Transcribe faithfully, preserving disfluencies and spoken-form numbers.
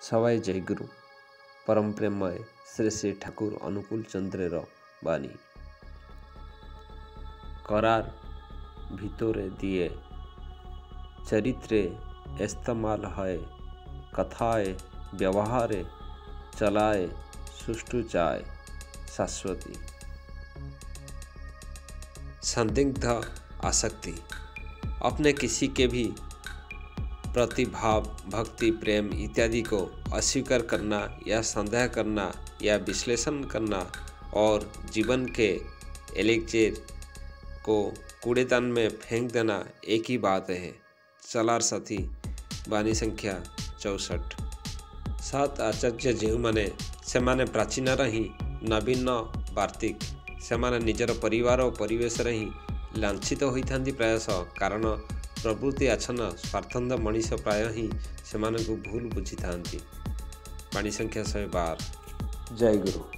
सवाई जयगुरु परम प्रेमय श्री श्री ठाकुर अनुकूल चंद्रेर बानी करार भितरे दिए चरित्रे इस्तेमाल है कथाए व्यवहारे चलाए सुष्ठु चाय शाश्वती संदिग्ध आसक्ति अपने किसी के भी प्रतिभाव भक्ति प्रेम इत्यादि को अस्वीकार करना या संदेह करना या विश्लेषण करना और जीवन के एलेक्जेर को कूड़ेदान में फेंक देना एक ही बात है। चलार साथी बानी संख्या चौसठ। सात आचार्य जो मैंने से माने प्राचीन ही नवीन वार्तिक से माने निजर परिवार और परिवेश ही लांछित होता प्रायश कारण प्रवृत्ति आछन्न स्वार्थंद मनीष प्राय ही से भूल बुझी था। पाणी संख्या शहे बार। जय गुरु।